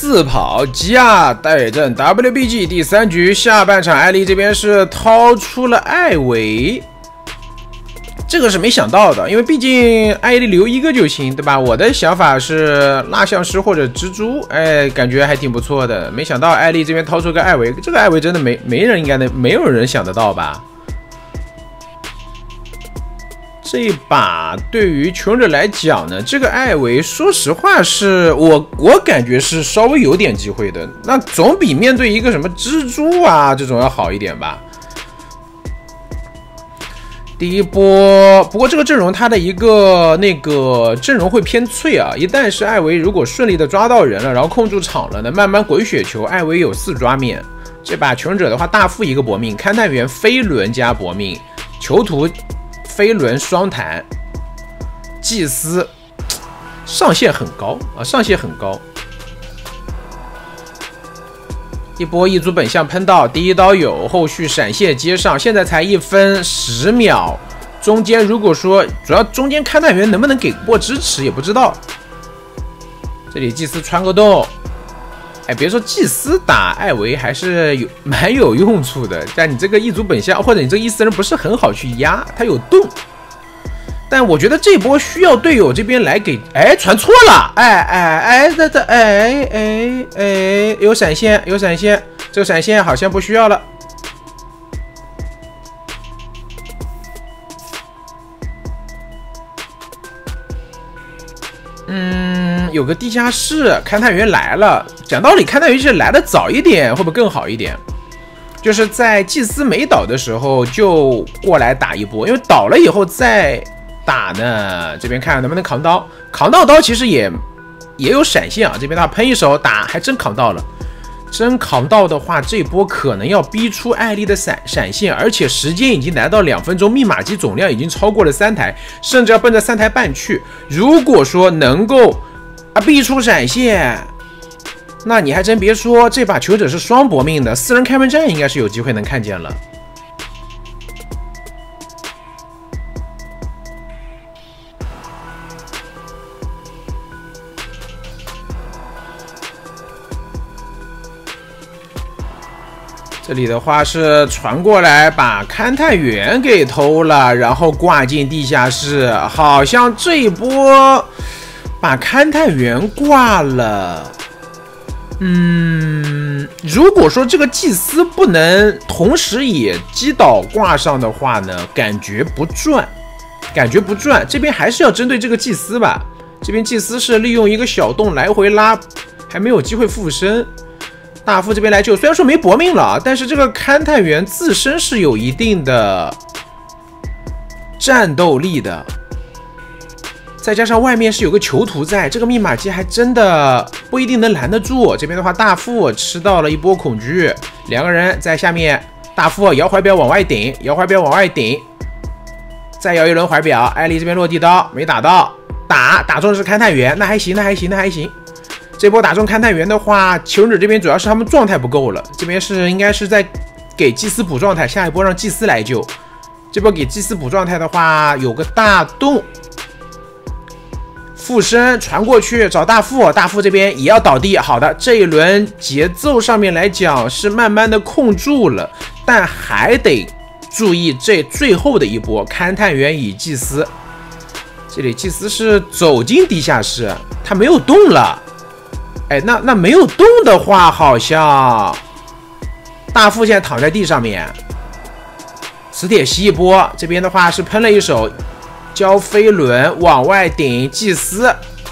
四跑吉亚对阵 WBG 第3局下半场，艾丽这边是掏出了艾维，这个是没想到的，因为毕竟艾丽留一个就行，对吧？我的想法是蜡像师或者蜘蛛，哎，感觉还挺不错的。没想到艾丽这边掏出个艾维，这个艾维真的没有人想得到吧？这一把对于求生者来讲呢，这个艾维说实话是我感觉是稍微有点机会的，那总比面对一个什么蜘蛛啊这种要好一点吧。第一波，不过这个阵容它的一个阵容会偏脆啊，一旦是艾维如果顺利的抓到人了，然后控住场了呢，慢慢滚雪球，艾维有4抓面。这把求生者的话，大副1个搏命，勘探员飞轮加搏命，囚徒飞轮双弹，祭司上限很高啊，上限很高。一波一组本相喷到，第一刀有，后续闪现接上，现在才1分10秒。中间如果说主要中间勘探员能不能给波支持也不知道。这里祭司穿个洞，哎，别说祭司打艾维还是蛮有用处的，但你这个一组本相或者你这个伊斯人不是很好去压，他有洞。但我觉得这波需要队友这边来给，哎，传错了，有闪现，有闪现，这个闪现好像不需要了。有个地下室，勘探员来了。讲道理，勘探员是来的早一点，会不会更好一点？就是在祭司没倒的时候就过来打一波，因为倒了以后再打呢，这边看能不能扛刀，扛到刀其实也有闪现啊。这边他喷一手打，还真扛到了。真扛到的话，这波可能要逼出艾丽的闪现，而且时间已经来到2分钟，密码机总量已经超过了3台，甚至要奔着3台半去。如果说能够逼出闪现，那你还真别说，这把求者是双搏命的，4人开门战应该是有机会能看见了。这里的话是传过来把勘探员给偷了，然后挂进地下室，好像这一波把勘探员挂了。如果说这个祭司不能同时也击倒挂上的话呢，感觉不赚。这边还是要针对这个祭司吧。这边祭司是利用一个小洞来回拉，还没有机会附身。大副这边来救，虽然说没搏命了，但是这个勘探员自身是有一定的战斗力的，再加上外面是有个囚徒在，这个密码机还真的不一定能拦得住。这边的话，大副吃到了一波恐惧，两个人在下面，大副摇怀表往外顶，再摇一轮怀表，艾丽这边落地刀没打到，打中的是勘探员，那还行。这波打中勘探员的话，求生者这边主要是他们状态不够了，这边应该是在给祭司补状态，下一波让祭司来救。这波给祭司补状态的话，有个大洞，附身传过去找大副这边也要倒地。好的，这一轮节奏上面来讲是慢慢的控住了，但还得注意这最后的一波勘探员与祭司。这里祭司是走进地下室，他没有动了。哎，那没有动的话，好像大副现在躺在地上面。磁铁吸一波，这边的话是喷了一手，交飞轮往外顶，祭司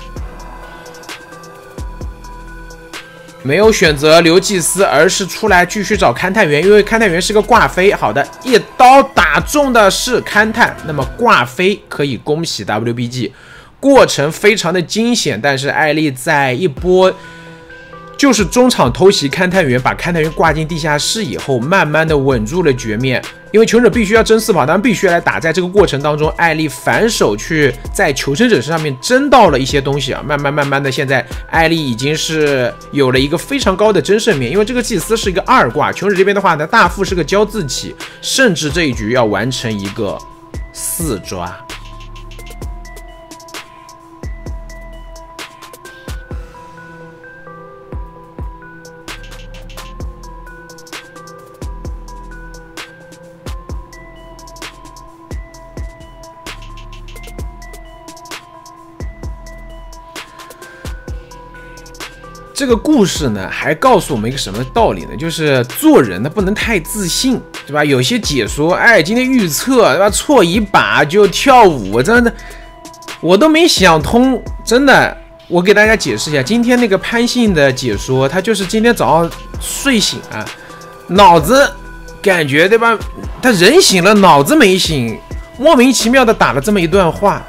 没有选择留祭司，而是出来继续找勘探员，因为勘探员是个挂飞。好的，一刀打中的是勘探，那么挂飞可以恭喜 WBG。过程非常的惊险，但是艾丽在一波就是中场偷袭勘探员，把勘探员挂进地下室以后，慢慢的稳住了局面。因为求生者必须要争4跑，当然必须来打。在这个过程当中，艾丽反手去在求生者身上面争到了一些东西啊，慢慢的，现在艾丽已经是有了一个非常高的争胜面。因为这个祭司是一个2挂，求生者这边的话呢，大副是个交自起，甚至这一局要完成一个4抓。 这个故事呢，还告诉我们一个什么道理呢？就是做人呢不能太自信，对吧？有些解说，哎，今天预测，对吧？错一把就跳舞，真的，我都没想通，真的。我给大家解释一下，今天那个潘信的解说，他就是今天早上睡醒啊，脑子感觉对吧？他人醒了，脑子没醒，莫名其妙的打了这么一段话。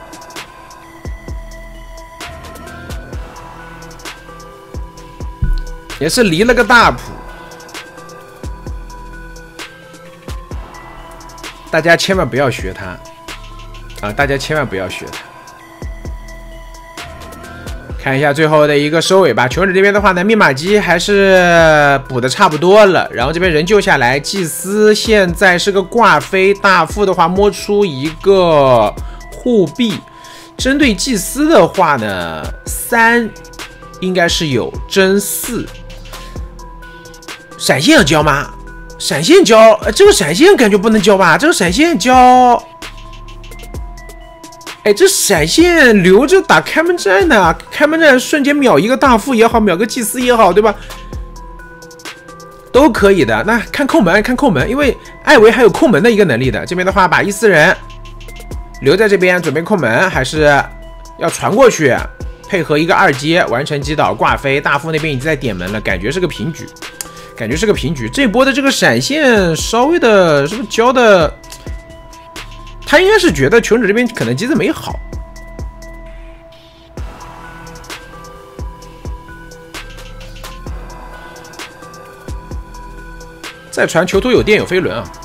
也是离了个大谱，大家千万不要学他啊！大家千万不要学他。看一下最后的一个收尾吧。穷人这边的话呢，密码机还是补的差不多了，然后这边人救下来，祭司现在是个挂飞，大副的话摸出一个护臂。针对祭司的话呢，3应该是有，真4。闪现要交吗？闪现交，这个闪现感觉不能交吧？这个闪现交，哎，这闪现留着打开门战呢，开门战瞬间秒一个大副也好，秒个祭司也好，对吧？都可以的。那看控门，看控门，因为艾维还有控门的一个能力的。这边的话，把14人留在这边准备控门，还是要传过去，配合一个2阶完成击倒挂飞。大副那边已经在点门了，感觉是个平局。感觉是个平局，这波的这个闪现稍微的，是不是交的？他应该是觉得穷者这边可能机子没好。再传囚徒有电有飞轮啊！